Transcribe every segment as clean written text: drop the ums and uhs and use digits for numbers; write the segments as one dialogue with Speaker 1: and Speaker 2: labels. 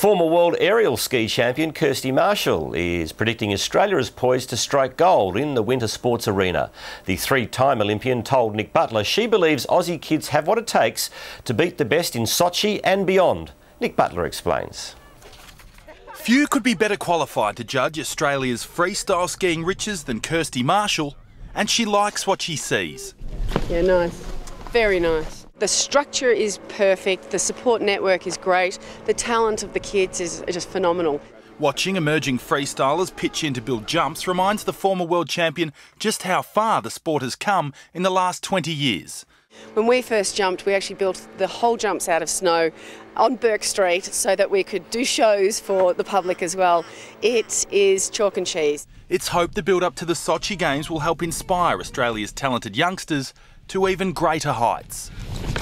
Speaker 1: Former world aerial ski champion Kirstie Marshall is predicting Australia is poised to strike gold in the winter sports arena. The three-time Olympian told Nick Butler she believes Aussie kids have what it takes to beat the best in Sochi and beyond. Nick Butler explains.
Speaker 2: Few could be better qualified to judge Australia's freestyle skiing riches than Kirstie Marshall, and she likes what she sees.
Speaker 3: Yeah, nice. Very nice. The structure is perfect, the support network is great, the talent of the kids is just phenomenal.
Speaker 2: Watching emerging freestylers pitch in to build jumps reminds the former world champion just how far the sport has come in the last 20 years.
Speaker 3: When we first jumped, we actually built the whole jumps out of snow on Burke Street so that we could do shows for the public as well. It is chalk and cheese.
Speaker 2: It's hoped the build-up to the Sochi Games will help inspire Australia's talented youngsters to even greater heights.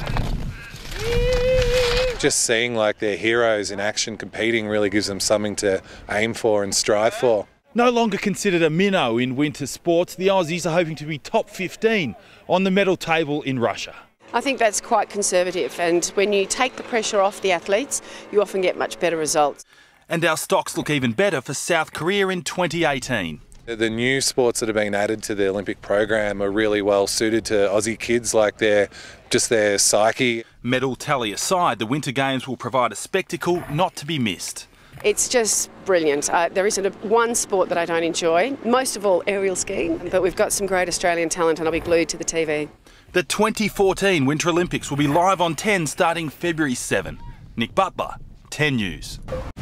Speaker 4: Just seeing like their heroes in action competing really gives them something to aim for and strive for.
Speaker 2: No longer considered a minnow in winter sports, the Aussies are hoping to be top 15 on the medal table in Russia.
Speaker 3: I think that's quite conservative, and when you take the pressure off the athletes, you often get much better results.
Speaker 2: And our stocks look even better for South Korea in 2018.
Speaker 4: The new sports that have been added to the Olympic program are really well suited to Aussie kids, like their psyche.
Speaker 2: Medal tally aside, the Winter Games will provide a spectacle not to be missed.
Speaker 3: It's just brilliant. There isn't one sport that I don't enjoy, most of all aerial skiing, but we've got some great Australian talent and I'll be glued to the TV.
Speaker 2: The 2014 Winter Olympics will be live on 10 starting February 7. Nick Butler, 10 News.